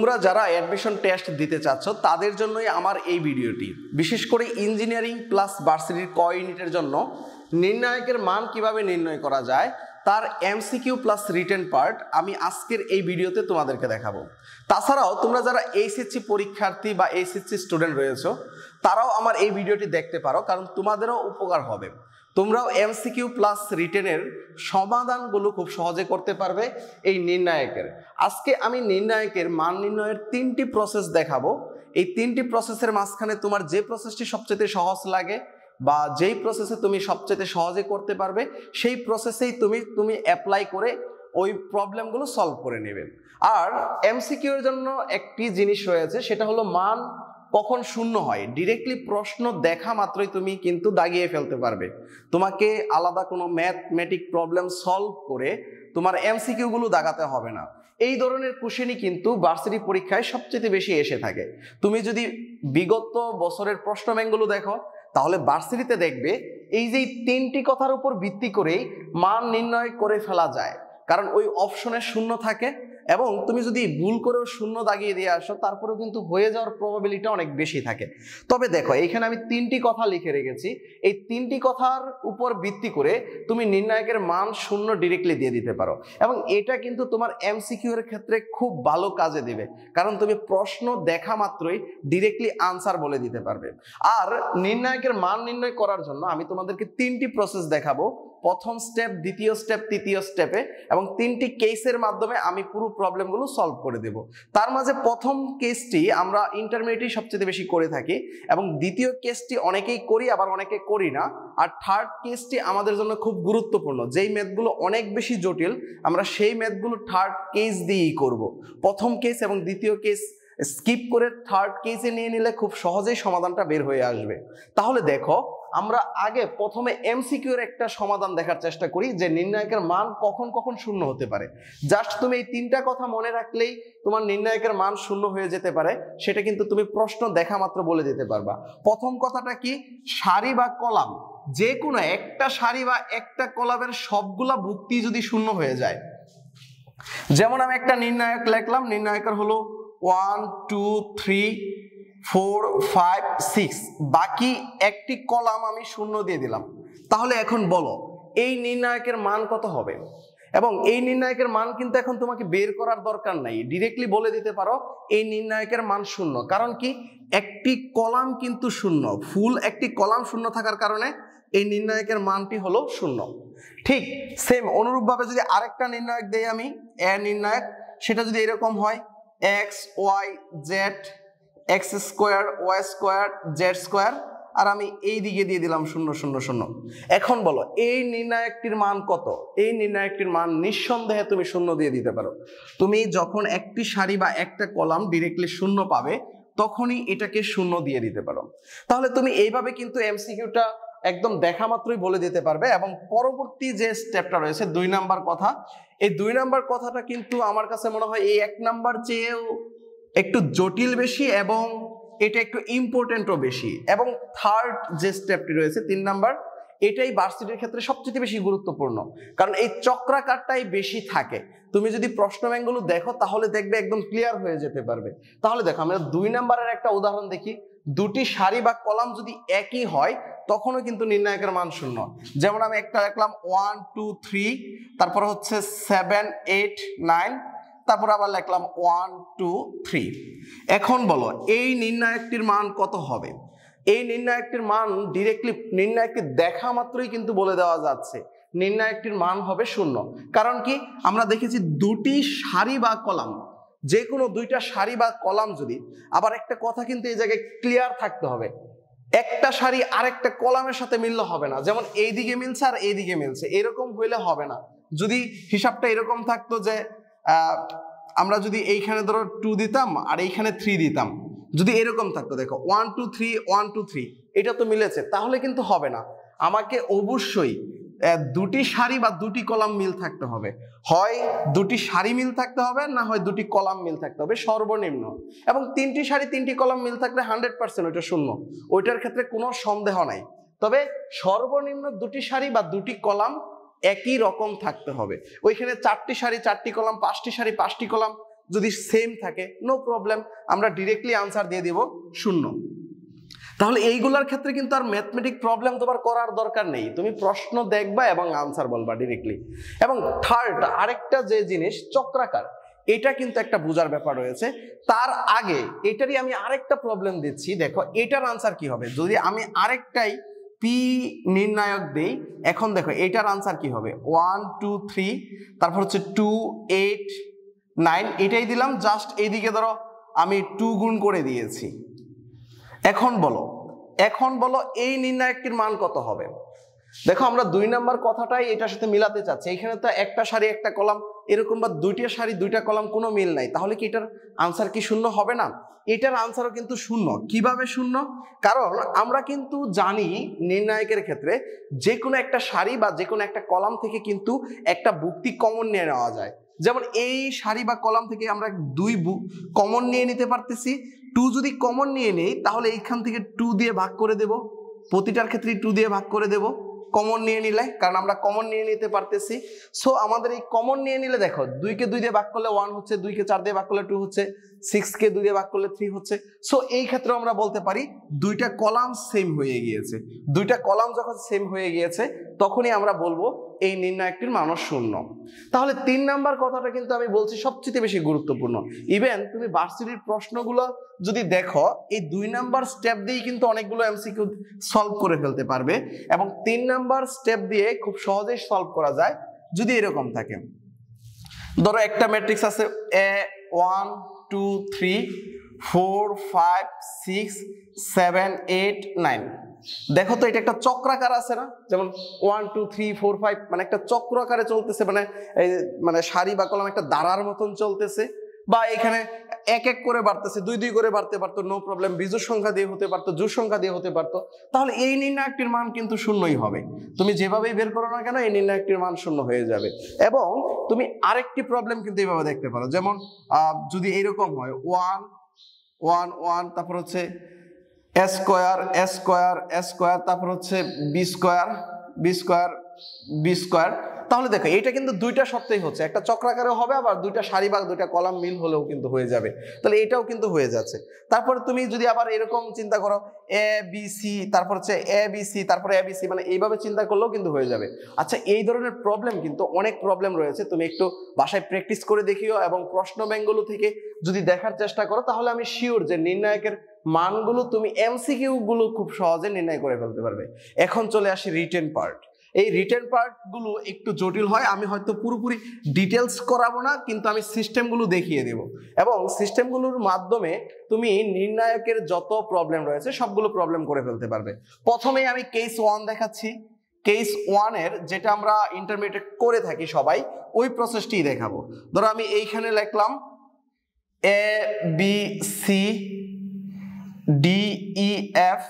তোমরা যারা admission test দিতে চাচ্ছ তাদের জন্যই আমার এই ভিডিওটি, বিশেষ করে ইঞ্জিনিয়ারিং প্লাস ভার্সিটির ক ইউনিটের জন্য নির্ণায়কের মান কিভাবে নির্ণয় করা যায় তার এমসিকিউ প্লাস রিটেন পার্ট আমি আজকের এই ভিডিওতে তোমাদেরকে দেখাবো। তাছাড়াও তোমরা যারা এইচএসসি পরীক্ষার্থী বা এইচএসসি স্টুডেন্ট রয়েছো তারাও আমার এই ভিডিওটি দেখতে পারো, কারণ তোমাদেরও উপকার হবে। তোমরাও এমসিকিউ প্লাস রিটেনের সমাধানগুলো খুব সহজে করতে পারবে এই নির্ণায়কের। আজকে আমি নির্ণায়কের মান নির্ণয়ের 3টি প্রসেস দেখাবো। এই 3টি প্রসেসের মাঝখানে তোমার যে প্রসেসটি সবচেয়ে সহজ লাগে বা যেই প্রসেসে তুমি সবচেয়ে সহজে করতে পারবে সেই প্রসেসেই তুমি অ্যাপ্লাই করে ওই প্রবলেমগুলো সলভ করে নেবে। আর এমসিকিউ এর জন্য একটি জিনিস রয়েছে, সেটা হলো মান কখন শূন্য হয়। ডিরেক্টলি প্রশ্ন দেখা মাত্রই তুমি কিন্তু দাগিয়ে ফেলতে পারবে, তোমাকে আলাদা কোনো ম্যাথমেটিক প্রবলেম সলভ করে তোমার এমসিকিউ গুলো দাগাতে হবে না। এই ধরনের কোশ্চেনই কিন্তু ভার্সিটি পরীক্ষায় সবচেয়ে বেশি এসে থাকে। তুমি যদি বিগত বছরের প্রশ্ন ব্যাংকগুলো দেখো তাহলে ভার্সিটিতে দেখবে এই যে 3টি কথার উপর ভিত্তি করেই মান নির্ণয় করে ফেলা যায়, কারণ ওই অপশনে শূন্য থাকে এবং তুমি যদি ভুল করেও শূন্য দাগিয়ে দিয়ে আসো তারপরেও কিন্তু হয়ে যাওয়ার প্রবাবিলিটি অনেক বেশি থাকে। তবে দেখো এইখানে আমি 3টি কথা লিখে রেখেছি, এই 3টি কথার উপর ভিত্তি করে তুমি নির্ণায়কের মান শূন্য ডিরেক্টলি দিয়ে দিতে পারো এবং এটা কিন্তু তোমার এমসিকিউ এর ক্ষেত্রে খুব ভালো কাজে দিবে, কারণ তুমি প্রশ্ন দেখা মাত্রই ডিরেক্টলি আনসার বলে দিতে পারবে। আর নির্ণায়কের মান নির্ণয় করার জন্য আমি তোমাদেরকে 3টি প্রসেস দেখাবো, প্রথম স্টেপ, দ্বিতীয় স্টেপ, তৃতীয় স্টেপে, এবং 3টি কেসের মাধ্যমে আমি পুরো প্রবলেমগুলো সলভ করে দেব। তার মাঝে প্রথম কেসটি আমরা ইন্টারমিডিয়েটে সবচেয়ে বেশি করে থাকি এবং দ্বিতীয় কেসটি অনেকেই করি আবার অনেকে করি না, আর থার্ড কেসটি আমাদের জন্য খুব গুরুত্বপূর্ণ। যেই ম্যাথগুলো অনেক বেশি জটিল আমরা সেই ম্যাথগুলো থার্ড কেস দিয়েই করব। প্রথম কেস এবং দ্বিতীয় কেস স্কিপ করে থার্ড কেসে নিয়ে নিলে খুব সহজেই সমাধানটা বের হয়ে আসবে। তাহলে দেখো আমরা আগে প্রথমে এমসিকিউ এর একটা সমাধান দেখার চেষ্টা করি যে নির্ণায়কের মান কখন কখন শূন্য হতে পারে। জাস্ট তুমি এই 3টা কথা মনে রাখলেই তোমার নির্ণায়কের মান শূন্য হয়ে যেতে পারে, সেটা কিন্তু তুমি প্রশ্ন দেখা মাত্র বলে দিতে পারবা। প্রথম কথাটা কি, সারি বা কলাম, যে কোনো একটা সারি বা একটা কলামের সবগুলা ভুক্তি যদি শূন্য হয়ে যায়। যেমন আমি একটা নির্ণায়ক লিখলাম, নির্ণায়কের হলো 1 2 3 4 5 6, বাকি একটি কলাম আমি শূন্য দিয়ে দিলাম। তাহলে এখন বলো এই নির্ণায়কের মান কত হবে? এবং এই নির্ণায়কের মান কিন্তু এখন তোমাকে বের করার দরকার নাই, ডিরেক্টলি বলে দিতে পারো এই নির্ণায়কের মান শূন্য। কারণ কি, একটি কলাম কিন্তু শূন্য, ফুল একটি কলাম শূন্য থাকার কারণে এই নির্ণায়কের মানটি হলো শূন্য। ঠিক সেম অনুরূপভাবে যদি আরেকটা নির্ণায়ক দেই আমি, এ নির্ণায়ক, সেটা যদি এরকম হয় X Y Z X square Y square Z square, আর আমি এই দিকে দিয়ে দিলাম 0 0 0। এখন বলো এই নির্ণায়কটির মান কত? এই নির্ণায়কটির মান নিঃসন্দেহে তুমি শূন্য দিয়ে দিতে পারো। তুমি যখন একটি সারি বা একটা কলাম ডিরেক্টলি শূন্য পাবে তখনই এটাকে শূন্য দিয়ে দিতে পারো। তাহলে তুমি এইভাবে কিন্তু এমসিকিউটা একদম দেখা মাত্রই বলে দিতে পারবে। এবং পরবর্তী যে স্টেপটা রয়েছে 2 নাম্বার কথা, এই 2 নাম্বার কথাটা কিন্তু আমার কাছে মনে হয় এই 1 নাম্বার চেয়েও একটু জটিল বেশি এবং এটা একটু ইম্পর্টেন্টও বেশি। এবং থার্ড যে স্টেপটি রয়েছে 3 নাম্বার, এটাই ভার্সিটির ক্ষেত্রে সবচেয়ে বেশি গুরুত্বপূর্ণ, কারণ এই চক্রাকারটাই বেশি থাকে। তুমি যদি প্রশ্ন ব্যাংকগুলো দেখো তাহলে দেখবে একদম ক্লিয়ার হয়ে যেতে পারবে। তাহলে দেখো আমরা 2 নাম্বারের একটা উদাহরণ দেখি। দুটি সারি বা কলাম যদি একই হয় তখনও কিন্তু নির্ণায়কের মান শূন্য। যেমন আমি একটা লিখলাম 1 2 3, তারপর হচ্ছে 7 8 9, তারপর আবার লিখলাম 1 2 3। এখন বলো এই নির্ণায়কটির মান কত হবে? এই নির্ণায়কটির মান ডিরেক্টলি নির্ণায়কটি দেখা মাত্রই কিন্তু বলে দেওয়া যাচ্ছে নির্ণায়কটির মান হবে শূন্য। কারণ কি, আমরা দেখেছি দুটি সারি বা কলাম, যে কোনো 2টা সারি বা কলাম যদি, আবার একটা কথা কিন্তু এই জায়গায় ক্লিয়ার থাকতে হবে, একটা সারি আরেকটা কলামের সাথে মিললে হবে না। যেমন এইদিকে মিলছে আর এইদিকে মিলছে, এরকম হইলে হবে না। যদি হিসাবটা এরকম থাকতো যে আমরা যদি এইখানে ধরো 2 দিতাম আর এইখানে 3 দিতাম, যদি এরকম থাকতো, দেখো 1 2 3 1 2 3, এটা তো মিলেছে, তাহলে কিন্তু হবে না। আমাকে অবশ্যই দুটি সারি বা দুটি কলাম মিল থাকতে হবে, হয় দুটি সারি মিল থাকতে হবে, না হয় দুটি কলাম মিল থাকতে হবে সর্বনিম্ন। এবং 3টি সারি 3টি কলাম মিল থাকলে 100% ওইটা শূন্য, ওইটার ক্ষেত্রে কোনো সন্দেহ নাই। তবে সর্বনিম্ন দুটি সারি বা দুটি কলাম একই রকম থাকতে হবে। ওইখানে 4টি সারি 4টি কলাম, 5টি সারি 5টি কলাম, যদি সেম থাকে নো প্রবলেম, আমরা ডিরেক্টলি আনসার দিয়ে দিব 0। তাহলে এইগুলোর ক্ষেত্রে কিন্তু আর ম্যাথমেটিক প্রবলেম তোমার করার দরকার নেই, তুমি প্রশ্ন দেখবা এবং আনসার বলবা ডিরেক্টলি। এবং থার্ড আরেকটা যে জিনিস চক্রাকার, এটা কিন্তু একটা বোঝার ব্যাপার রয়েছে। তার আগে এটারই আমি আরেকটা প্রবলেম দিচ্ছি, দেখো এটার আনসার কি হবে যদি আমি আরেকটাই পি নির্ণায়ক দেই। এখন দেখো এটার আনসার কি হবে 1 2 3, তারপর হচ্ছে 2 8 9, এটাই দিলাম, জাস্ট এইদিকে ধরো আমি 2 গুণ করে দিয়েছি। এখন বলো এই নির্ণায়কটির মান কত হবে। দেখো আমরা 2 নাম্বার কথাটাই এটার সাথে মিলাতে চাচ্ছি, এখানে তো একটা সারি একটা কলাম এরকম, বা দুইটা সারি দুইটা কলাম কোনো মিল নাই, তাহলে কি এটার আনসার কি 0 হবে না? এটার আনসারও কিন্তু 0। কিভাবে 0? কারণ আমরা কিন্তু জানি নির্ণায়কের ক্ষেত্রে যে কোনো একটা সারি বা যে কোনো একটা কলাম থেকে কিন্তু একটা বুক্তি কমন নিয়ে নেওয়া যায়। যেমন এই সারি বা কলাম থেকে আমরা 2 কমন নিয়ে নিতে পারতেছি। 2 যদি কমন নিয়ে নেই তাহলে এইখান থেকে 2 দিয়ে ভাগ করে দেব, প্রতিটার ক্ষেত্রে 2 দিয়ে ভাগ করে দেব কমন নিয়ে নিলে, কারণ আমরা কমন নিয়ে নিতে পারতেছি। সো আমাদের এই কমন নিয়ে নিলে দেখো 2 কে 2 দিয়ে ভাগ করলে 1 হচ্ছে, 2 কে 4 দিয়ে ভাগ করলে 2 হচ্ছে, 6 কে 2 দিয়ে ভাগ করলে 3 হচ্ছে। সো এই ক্ষেত্রে আমরা বলতে পারি দুইটা কলাম সেম হয়ে গিয়েছে। দুইটা কলাম যখন সেম হয়ে গিয়েছে তখনই আমরা বলবো এই নির্ণায়কটির মান 0। তাহলে 3 নাম্বার কথাটা কিন্তু আমি বলছি সবচেয়ে বেশি গুরুত্বপূর্ণ। ইভেন তুমি ভার্সিটির প্রশ্নগুলো যদি দেখো এই 2 নাম্বার স্টেপ দিয়েই কিন্তু অনেকগুলো এমসিকিউ সলভ করে ফেলতে পারবে, এবং 3 নাম্বার স্টেপ দিয়ে খুব সহজেই সলভ করা যায় যদি এরকম থাকে। ধরো একটা ম্যাট্রিক্স আছে a 1 2 3 4 5 6 7 8 9। দেখো তো এটা একটা চক্রাকার আছে না, যেমন 1 2 3 4 5 মানে একটা চক্রাকারে চলতেছে, মানে সারি বা কলাম একটা দাঁড়ার মতন চলতেছে, বা এখানে এক এক করে বাড়তেছে, 2 2 করে বাড়তে পারতো নো প্রবলেম, বিজোড় সংখ্যা দিয়ে হতে পারতো, জোড় সংখ্যা দিয়ে হতে পারতো। তাহলে এই নির্ণায়কটির মান কিন্তু 0ই হবে, তুমি যেভাবেই বের করো না কেন এই নির্ণায়কটির মান 0 হয়ে যাবে। এবং তুমি আরেকটি প্রবলেম কিন্তু এইভাবে দেখতে পারো, যেমন যদি এরকম হয় 1 1 1, তারপর হচ্ছে a square a square a square, তারপর হচ্ছে b square b square b square. তাহলে দেখো এটা কিন্তু দুইটা শর্তেই হচ্ছে, একটা চক্রাকারে হবে, আবার দুইটা সারি বা দুইটা কলাম মিল হলেও কিন্তু হয়ে যাবে। তাহলে এটাও কিন্তু হয়ে যাচ্ছে। তারপরে তুমি যদি আবার এরকম চিন্তা করো a b c, তারপর হচ্ছে a b c, তারপরে a b c, মানে এইভাবে চিন্তা করলেও কিন্তু হয়ে যাবে। আচ্ছা, এই ধরনের প্রবলেম কিন্তু অনেক প্রবলেম রয়েছে, তুমি একটু বাসায় প্র্যাকটিস করে দেখিও এবং প্রশ্ন ব্যাংকগুলো থেকে যদি দেখার চেষ্টা করো তাহলে আমি শিওর যে নির্ণায়কের মানগুলো তুমি এমসিকিউ গুলো খুব সহজে নির্ণয় করে ফেলতে পারবে। এখন চলে আসি রিটেন পার্ট। এই রিটেন পার্ট গুলো একটু জটিল হয়, আমি হয়তো পুরোপুরি ডিটেলস করাবো না, কিন্তু আমি সিস্টেমগুলো দেখিয়ে দেব, এবং সিস্টেমগুলোর মাধ্যমে তুমি নির্ণায়কের যত প্রবলেম রয়েছে সবগুলো প্রবলেম করে ফেলতে পারবে। প্রথমেই আমি কেস 1 দেখাচ্ছি। কেস 1 এর যেটা আমরা ইন্টারমিডিয়েট করে থাকি সবাই, ওই প্রসেসটি দেখাবো। ধরো আমি এইখানে লিখলাম a b c d e f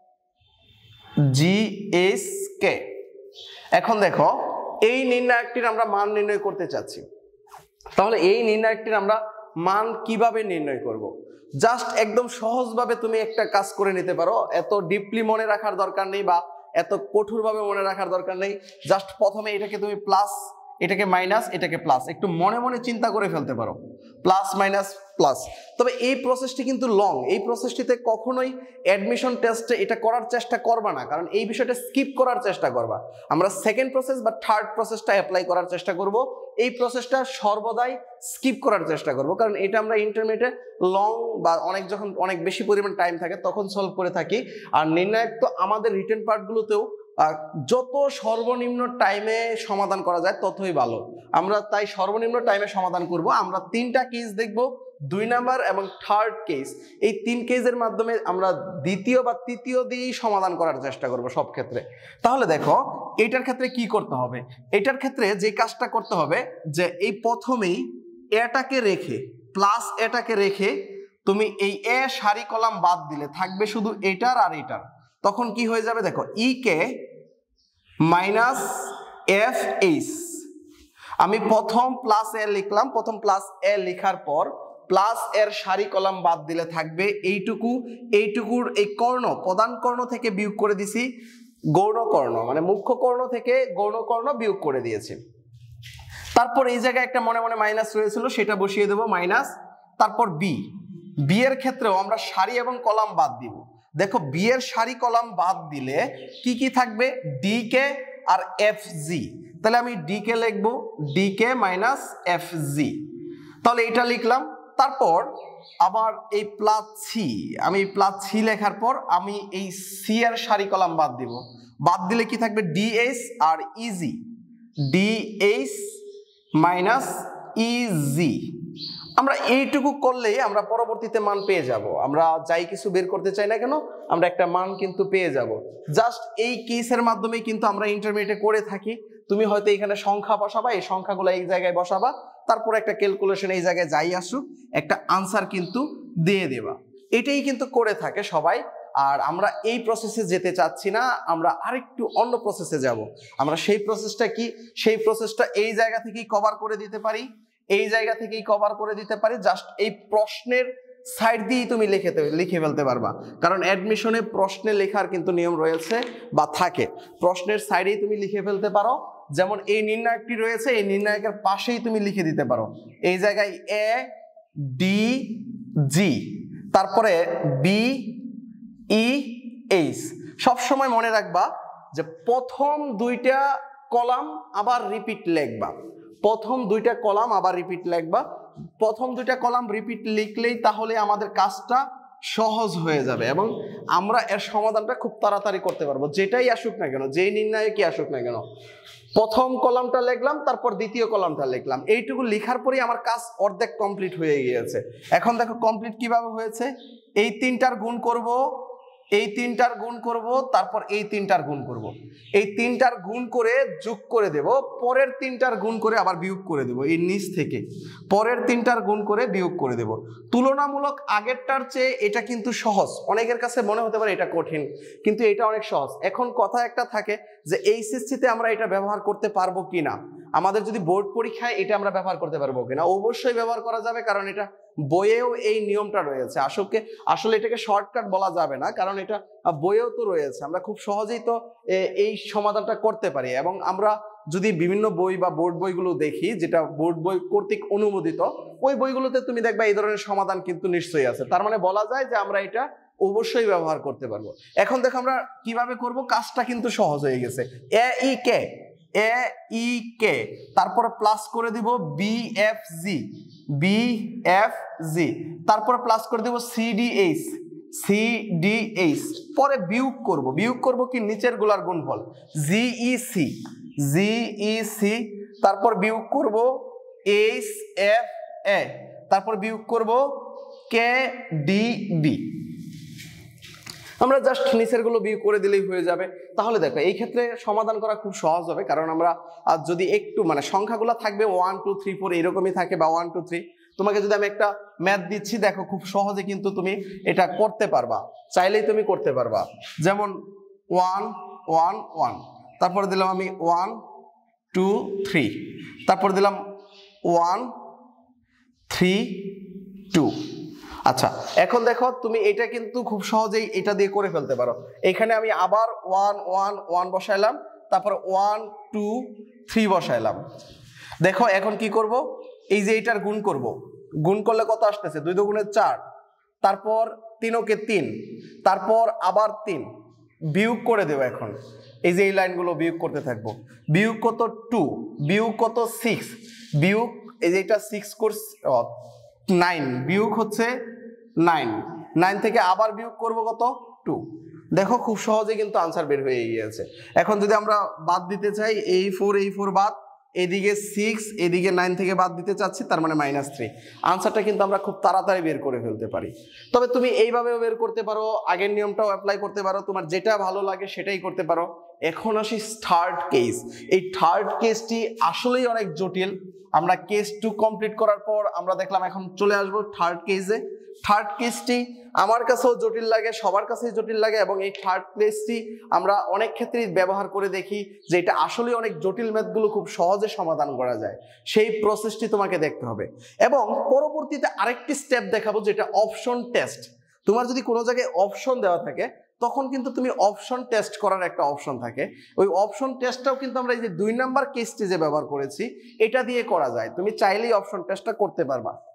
g h k। এখন দেখো এই নির্ণায়কটির আমরা মান নির্ণয় করতে চাচ্ছি, তাহলে এই নির্ণায়কটির আমরা মান কিভাবে নির্ণয় করব? জাস্ট একদম সহজভাবে তুমি একটা কাজ করে নিতে পারো, এত ডিপলি মনে রাখার দরকার নেই বা এত কঠোরভাবে মনে রাখার দরকার নেই। জাস্ট প্রথমে এটাকে তুমি প্লাস, এটাকে মাইনাস, এটাকে প্লাস, একটু মনে মনে চিন্তা করে ফেলতে পারো, প্লাস মাইনাস প্লাস। তবে এই প্রসেসটি কিন্তু লং, এই প্রসেসটিতে কখনোই অ্যাডমিশন টেস্টে এটা করার চেষ্টা করবা না, কারণ এই বিষয়টা স্কিপ করার চেষ্টা করবা। আমরা সেকেন্ড প্রসেস বা থার্ড প্রসেসটা অ্যাপ্লাই করার চেষ্টা করব, এই প্রসেসটা সর্বদাই স্কিপ করার চেষ্টা করব, কারণ এটা আমরা ইন্টারমিডিয়েটে লং বা যখন অনেক বেশি পরিমাণ টাইম থাকে তখন সলভ করে থাকি। আর নির্ণায়ক তো আমাদের রিটেন পার্টগুলোতেও যত সর্বনিম্ন টাইমে সমাধান করা যায় ততই ভালো, আমরা তাই সর্বনিম্ন টাইমে সমাধান করব। আমরা 3টা কেস দেখব, 2 নাম্বার এবং থার্ড কেস। এই 3 কেসের মাধ্যমে আমরা দ্বিতীয় বা তৃতীয় দিয়েই সমাধান করার চেষ্টা করব সব ক্ষেত্রে। তাহলে দেখো এটার ক্ষেত্রে কি করতে হবে, এটার ক্ষেত্রে যে কাজটা করতে হবে যে এই প্রথমেই এটাকে রেখে, প্লাস এটাকে রেখে তুমি এই এ সারি কলাম বাদ দিলে থাকবে শুধু এটার আর এটার, তখন কি হয়ে যাবে দেখো E K minus F H. আমি প্রথম প্লাস এ লিখলাম, প্রথম প্লাস এ লেখার পর প্লাস এর সারি কলাম বাদ দিলে থাকবে এইটুকু, এইটুকুর এই কর্ণ প্রধান কর্ণ থেকে বিয়োগ করে দিছি গৌণ কর্ণ, মানে মুখ্য কর্ণ থেকে গৌণ কর্ণ বিয়োগ করে দিয়েছি। তারপর এই জায়গায় একটা মনে মনে মাইনাস রয়েছিল, সেটা বসিয়ে দেবো মাইনাস। তারপর বি এর ক্ষেত্রেও আমরা সারি এবং কলাম বাদ দিব। দেখো বি এর সারি কলাম বাদ দিলে কি কি থাকবে, ডি কে আর এফ জি। তাহলে আমি ডি কে লিখবো D K minus F G, তাহলে এটা লিখলাম। তারপর আবার এই প্লাস সি, আমি প্লাস সি লেখার পর আমি এই সি এর সারি কলাম বাদ দিব। বাদ দিলে কি থাকবে, ডিএইচ আর ইজি, ডিএইচ মাইনাস ইজি। আমরা এইটুকু করলেই আমরা পরবর্তীতে মান পেয়ে যাব। আমরা যাই কিছু বের করতে চাই না কেন, আমরা একটা মান কিন্তু পেয়ে যাব। জাস্ট এই কেসের মাধ্যমেই কিন্তু আমরা ইন্টারমিডিয়েটে করে থাকি। তুমি হয়তো এখানে সংখ্যা বসাবা, এই সংখ্যাগুলো এই জায়গায় বসাবা, তারপর একটা ক্যালকুলেশন এই জায়গায় যাই আসুক একটা আনসার কিন্তু দিয়ে দেবা। এটাই কিন্তু করে থাকে সবাই। আর আমরা এই প্রসেসে যেতে চাচ্ছি না, আমরা আরেকটু অন্য প্রসেসে যাব। আমরা সেই প্রসেসটা কি, সেই প্রসেসটা এই জায়গা থেকেই কভার করে দিতে পারি, এই জায়গা থেকেই কভার করে দিতে পারি। জাস্ট এই প্রশ্নের সাইড দিয়েই তুমি লিখে ফেলতে পারবা, কারণ অ্যাডমিশনে প্রশ্নে লেখার কিন্তু নিয়ম রয়েছে বা থাকে। প্রশ্নের সাইডেই তুমি লিখে ফেলতে পারো। যেমন এই নির্ণায়কটি রয়েছে, এই নির্ণায়কের পাশেই তুমি লিখে দিতে পারো এই জায়গায় এ ডি জি, তারপরে বি ই এইচ। সবসময় মনে রাখবা যে প্রথম দুইটা কলাম আবার রিপিট লিখবা, প্রথম দুইটা কলাম আবার রিপিট লিখবা। প্রথম দুইটা কলাম রিপিট লিখলেই তাহলে আমাদের কাজটা সহজ হয়ে যাবে এবং আমরা এর সমাধানটা খুব তাড়াতাড়ি করতে পারবো। যেটাই আসুক না কেন, যেই নির্ণায়কই আসুক না কেন, প্রথম কলামটা লিখলাম, তারপর দ্বিতীয় কলামটা লিখলাম, এইটুকু লেখার পরেই আমার কাজ অর্ধেক কমপ্লিট হয়ে গিয়েছে। এখন দেখো কমপ্লিট কিভাবে হয়েছে, এই তিনটার গুণ করব, এই তিনটার গুণ করব, তারপর এই তিনটার গুণ করব, এই তিনটার গুণ করে যোগ করে দেব, পরের তিনটার গুণ করে আবার বিয়োগ করে দেব। এই নিচ থেকে পরের তিনটার গুণ করে বিয়োগ করে দেব। তুলনামূলক আগেরটার চেয়ে এটা কিন্তু সহজ। অনেকের কাছে মনে হতে পারে এটা কঠিন, কিন্তু এটা অনেক সহজ। এখন কথা একটা থাকে যে এইচএসসিতে আমরা এটা ব্যবহার করতে পারবো কিনা, আমাদের যদি বোর্ড পরীক্ষায় এটা আমরা ব্যবহার করতে পারবো কিনা। অবশ্যই ব্যবহার করা যাবে, কারণ এটা বইয়েও এই নিয়মটা রয়েছে। আসলে এটাকে শর্টকাট বলা যাবে না, কারণ এটা বইয়েও তো রয়েছে। আমরা খুব সহজেই তো এই সমাধানটা করতে পারি। এবং আমরা যদি বিভিন্ন বই বা বোর্ড বইগুলো দেখি, যেটা বোর্ড বই কর্তৃক অনুমোদিত, ওই বইগুলোতে তুমি দেখবা এই ধরনের সমাধান কিন্তু নিশ্চয়ই আছে। তার মানে বলা যায় যে আমরা এটা অবশ্যই ব্যবহার করতে পারবো। এখন দেখো আমরা কিভাবে করব, কাজটা কিন্তু সহজ হয়ে গেছে। এ ই কে, এ ই কে, তারপরে প্লাস করে দিব B F G, B F G, তারপরে প্লাস করে দিব C D H, C D H, পরে বিয়োগ করব কি নিচের গুলার গুণফল জি ই সি, জি ই সি, তারপর বিয়োগ করব এইচ এফ এ, তারপর বিয়োগ করব কে ডি বি। আমরা জাস্ট নিচের গুলো বিয়োগ করে দিলেই হয়ে যাবে। তাহলে দেখো এই ক্ষেত্রে সমাধান করা খুব সহজ হবে, কারণ আমরা যদি একটু মানে সংখ্যাগুলো থাকবে 1 2 3 4 এরকমই থাকে, বা 1 2 3। তোমাকে যদি আমি একটা ম্যাথ দিচ্ছি, দেখো খুব সহজে কিন্তু তুমি এটা করতে পারবা, চাইলেই তুমি করতে পারবা। যেমন 1 1 1, তারপর দিলাম আমি 1 2 3, তারপর দিলাম 1 3 2। আচ্ছা, এখন দেখো তুমি এটা কিন্তু খুব সহজেই এটা দিয়ে করে ফেলতে পারো। এখানে আমি আবার 1 1 1 বসাইলাম, তারপর 1 2 3 বসাইলাম। দেখো এখন কি করব, এই যে এটার গুণ করব, গুণ করলে কত আসতেছে, 2 2 4, তারপর 3 ওকে 3, তারপর আবার 3, বিয়োগ করে দেব। এখন এই যে এই লাইনগুলো বিয়োগ করতে থাকবো। বিয়োগ কত 2, বিয়োগ কত 6, বিয়োগ এই যে এটা 6 কোর্স 9, বিয়োগ হচ্ছে 9, 9 থেকে আবার বিয়োগ করব কত 2। দেখো খুব সহজে কিন্তু আনসার বের হয়ে গিয়েছে। এখন যদি আমরা বাদ দিতে চাই, এই 4 বাদ, এদিকে 6, এদিকে 9 থেকে বাদ দিতে চাচ্ছি, তার মানে -3। আনসারটা কিন্তু আমরা খুব তাড়াতাড়ি বের করে ফেলতে পারি। তবে তুমি এইভাবেও বের করতে পারো, আগের নিয়মটাও অ্যাপ্লাই করতে পারো, তোমার যেটা ভালো লাগে সেটাই করতে পারো। এখন আসি থার্ড কেস। এই থার্ড কেসটি আসলেই অনেক জটিল। আমরা কেস 2 কমপ্লিট করার পর আমরা দেখলাম এখন চলে আসবো থার্ড কেসে। থার্ড কেসটি আমার কাছেও জটিল লাগে, সবার কাছেই জটিল লাগে, এবং এই থার্ড কেসটি আমরা অনেক ক্ষেত্রেই ব্যবহার করে দেখি যে এটা আসলে অনেক জটিল ম্যাথগুলো খুব সহজে সমাধান করা যায়। সেই প্রসেসটি তোমাকে দেখতে হবে। এবং পরবর্তীতে আরেকটি স্টেপ দেখাবো, যেটা অপশন টেস্ট। তোমার যদি কোনো জায়গায় অপশন দেওয়া থাকে, তখন কিন্তু তুমি অপশন টেস্ট করার একটা অপশন থাকে। ওই অপশন টেস্টটাও কিন্তু আমরা এই যে 2 নাম্বার কেসটি যে ব্যবহার করেছি এটা দিয়ে করা যায়, তুমি চাইলেই অপশন টেস্টটা করতে পারবা।